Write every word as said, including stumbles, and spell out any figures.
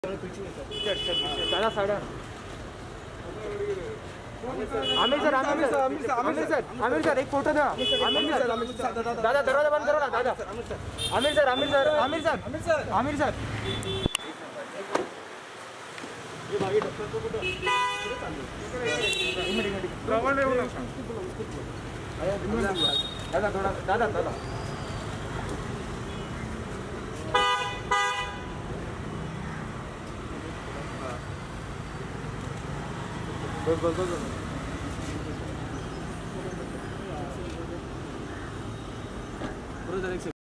दादा side Aamir sir Aamir sir Aamir sir Aamir sir एक photo दो आमिर सर दादा दरवाजा बंद करो ना दादा Aamir sir Aamir sir Aamir sir Aamir sir Aamir sir ये बाकी डॉक्टर को कुठं एक मिनिट प्रवण येऊ नका दादा थोडा दादा दादा बस बस बस